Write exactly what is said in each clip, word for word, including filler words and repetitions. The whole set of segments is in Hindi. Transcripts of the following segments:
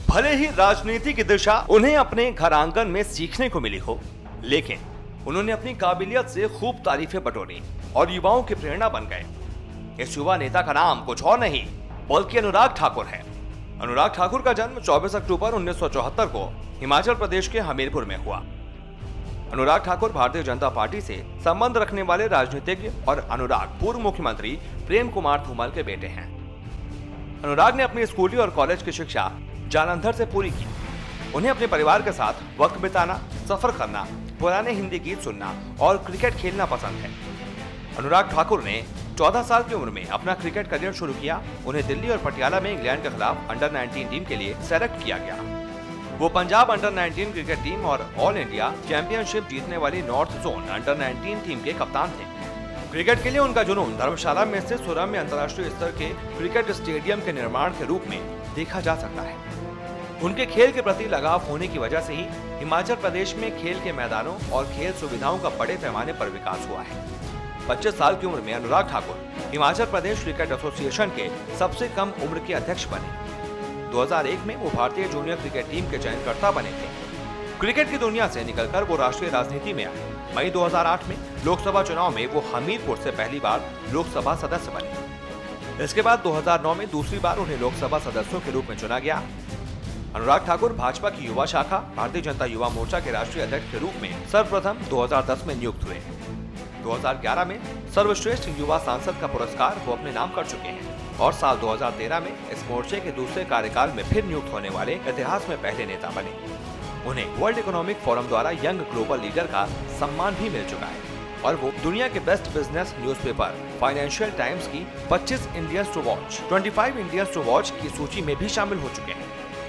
भले ही राजनीति की दिशा उन्हें अपने घर आंगन में सीखने को मिली हो, लेकिन उन्होंने अपनी काबिलियत से खूब तारीफें बटोरी और युवाओं की प्रेरणा बन गए। इस युवा नेता का नाम कुछ और नहीं बल्कि अनुराग ठाकुर है। अनुराग ठाकुर का जन्म चौबीस अक्टूबर उन्नीस सौ चौहत्तर को हिमाचल प्रदेश के हमीरपुर में हुआ। अनुराग ठाकुर भारतीय जनता पार्टी से संबंध रखने वाले राजनीतिज्ञ और अनुराग पूर्व मुख्यमंत्री प्रेम कुमार धूमल के बेटे हैं। अनुराग ने अपनी स्कूली और कॉलेज की शिक्षा जालंधर से पूरी की। उन्हें अपने परिवार के साथ वक्त बिताना, सफर करना, पुराने हिंदी गीत सुनना और क्रिकेट खेलना पसंद है। अनुराग ठाकुर ने चौदह साल की उम्र में अपना क्रिकेट करियर शुरू किया। उन्हें दिल्ली और पटियाला में इंग्लैंड के खिलाफ अंडर नाइनटीन टीम के लिए सेलेक्ट किया गया। वो Punjab under nineteen cricket team और ऑल इंडिया चैंपियनशिप जीतने वाली north zone under nineteen team के कप्तान थे। क्रिकेट के लिए उनका जुनून धर्मशाला में स्थित सुरम्य अंतर्राष्ट्रीय स्तर के क्रिकेट स्टेडियम के निर्माण के रूप में देखा जा सकता है। उनके खेल के प्रति लगाव होने की वजह से ही हिमाचल प्रदेश में खेल के मैदानों और खेल सुविधाओं का बड़े पैमाने पर विकास हुआ है। पच्चीस साल की उम्र में अनुराग ठाकुर हिमाचल प्रदेश क्रिकेट एसोसिएशन के सबसे कम उम्र के अध्यक्ष बने। दो हज़ार एक में वो भारतीय जूनियर क्रिकेट टीम के चयनकर्ता बने थे। क्रिकेट की दुनिया से निकलकर वो राष्ट्रीय राजनीति में आए। मई दो हज़ार आठ में लोकसभा चुनाव में वो हमीरपुर से पहली बार लोकसभा सदस्य बने। इसके बाद दो हज़ार नौ में दूसरी बार उन्हें लोकसभा सदस्यों के रूप में चुना गया। अनुराग ठाकुर भाजपा की युवा शाखा भारतीय जनता युवा मोर्चा के राष्ट्रीय अध्यक्ष के रूप में सर्वप्रथम दो हज़ार दस में नियुक्त हुए। दो हज़ार ग्यारह में सर्वश्रेष्ठ युवा सांसद का पुरस्कार वो अपने नाम कर चुके हैं और साल दो हज़ार तेरह में इस मोर्चे के दूसरे कार्यकाल में फिर नियुक्त होने वाले इतिहास में पहले नेता बने। उन्हें वर्ल्ड इकोनॉमिक फोरम द्वारा यंग ग्लोबल लीडर का सम्मान भी मिल चुका है और वो दुनिया के best business newspaper Financial Times की पच्चीस इंडियंस टू वॉच पच्चीस इंडियंस टू वॉच की सूची में भी शामिल हो चुके हैं।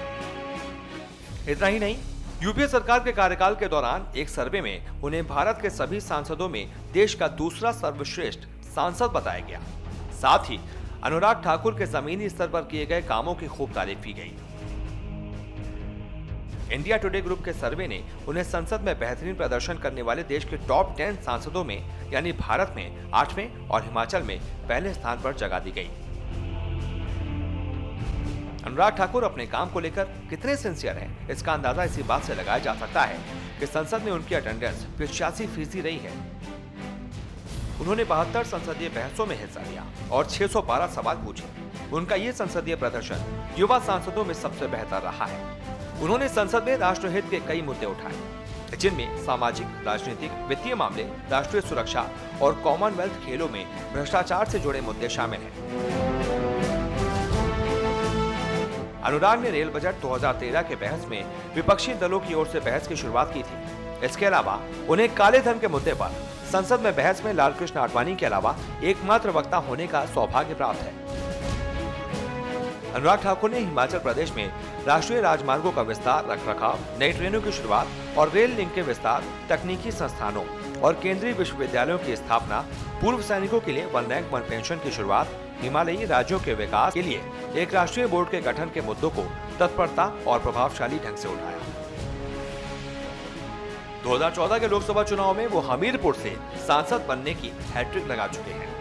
इतना ही नहीं, यूपीए सरकार के कार्यकाल के दौरान एक सर्वे में उन्हें भारत के सभी सांसदों में देश का दूसरा सर्वश्रेष्ठ सांसद बताया गया। साथ ही अनुराग ठाकुर के जमीनी स्तर पर किए गए कामों की खूब तारीफ की गई। इंडिया टुडे ग्रुप के सर्वे ने उन्हें संसद में बेहतरीन प्रदर्शन करने वाले देश के टॉप टेन सांसदों में यानी भारत में आठवें और हिमाचल में पहले स्थान पर जगह दी गई। अनुराग ठाकुर अपने काम को लेकर कितने सिंसियर हैं, इसका अंदाजा इसी बात से लगाया जा सकता है कि संसद में उनकी अटेंडेंस पिचासी फीसदी रही है। उन्होंने बहत्तर संसदीय बहसों में हिस्सा लिया और छह सौ बारह सवाल पूछे। उनका ये संसदीय प्रदर्शन युवा सांसदों में सबसे बेहतर रहा है। उन्होंने संसद में राष्ट्रहित के कई मुद्दे उठाए, जिनमें सामाजिक, राजनीतिक, वित्तीय मामले, राष्ट्रीय सुरक्षा और कॉमनवेल्थ खेलों में भ्रष्टाचार से जुड़े मुद्दे शामिल हैं। अनुराग ने रेल बजट दो हज़ार तेरह के बहस में विपक्षी दलों की ओर से बहस की शुरुआत की थी। इसके अलावा उन्हें काले धन के मुद्दे पर संसद में बहस में लालकृष्ण आडवाणी के अलावा एकमात्र वक्ता होने का सौभाग्य प्राप्त है। अनुराग ठाकुर ने हिमाचल प्रदेश में राष्ट्रीय राजमार्गों का विस्तार, रखरखाव, नई ट्रेनों की शुरुआत और रेल लिंक के विस्तार, तकनीकी संस्थानों और केंद्रीय विश्वविद्यालयों की स्थापना, पूर्व सैनिकों के लिए वन रैंक वन पेंशन की शुरुआत, हिमालयी राज्यों के विकास के लिए एक राष्ट्रीय बोर्ड के गठन के मुद्दों को तत्परता और प्रभावशाली ढंग से उठाया। दो हज़ार चौदह के लोकसभा चुनाव में वो हमीरपुर से सांसद बनने की हैट्रिक लगा चुके हैं।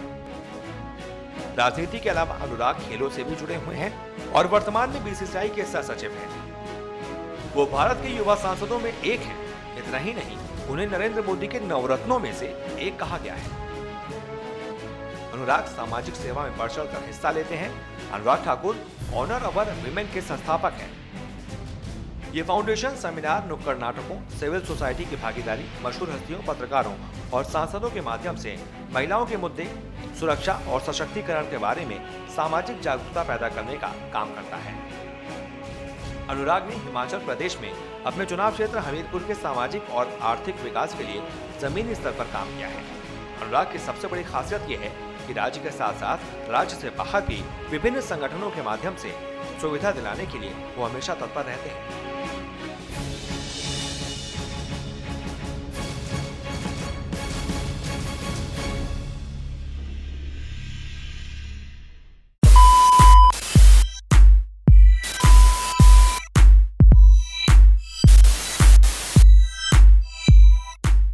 राजनीति के अलावा अनुराग खेलों से भी जुड़े हुए हैं और वर्तमान में बीसीसीआई के सह सचिव हैं। वो भारत के युवा सांसदों में एक हैं। इतना ही नहीं, उन्हें नरेंद्र मोदी के नवरत्नों में से एक कहा गया है। अनुराग सामाजिक सेवा में बढ़ चढ़कर हिस्सा लेते हैं। Anurag Thakur honour our women के संस्थापक हैं। ये फाउंडेशन सेमिनार, नुक्कड़ नाटकों, सिविल सोसाइटी की भागीदारी, मशहूर हस्तियों, पत्रकारों और सांसदों के माध्यम से महिलाओं के मुद्दे, सुरक्षा और सशक्तिकरण के बारे में सामाजिक जागरूकता पैदा करने का काम करता है। अनुराग ने हिमाचल प्रदेश में अपने चुनाव क्षेत्र हमीरपुर के सामाजिक और आर्थिक विकास के लिए जमीनी स्तर पर काम किया है। अनुराग की सबसे बड़ी खासियत यह है कि राज्य के साथ साथ राज्य से बाहर भी विभिन्न संगठनों के माध्यम से सुविधा दिलाने के लिए वो हमेशा तत्पर रहते हैं।